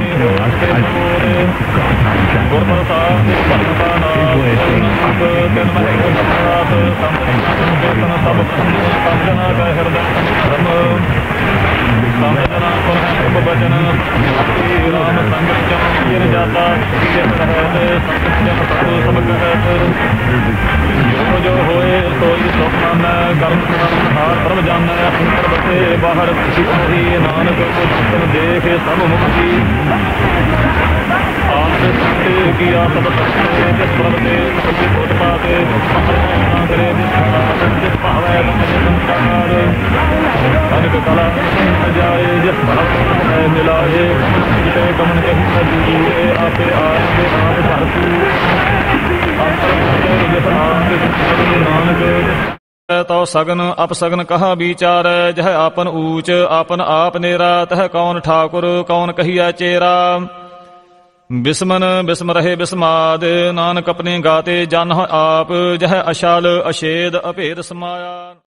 जो होए सोई सुखमन कर्म हार परम जान अंतर बसे बाहर ही नानक को देख सब मुक्ति आप किया सब सत्य जिस प्रभते सभी भूत पाते करे जिस पावे संसार अनेक कला जाए जिस भरत मिलाए गमन के आपे आगे आप तौ सगन अपसगन कहा विचार जह आपन ऊच आपन आप नेरा तह कौन ठाकुर कौन कहिया चेरा बिस्मन बिस्म रहे बिस्माद नानक अपने गाते जान आप जह अशाल अशेद अभेद समाया।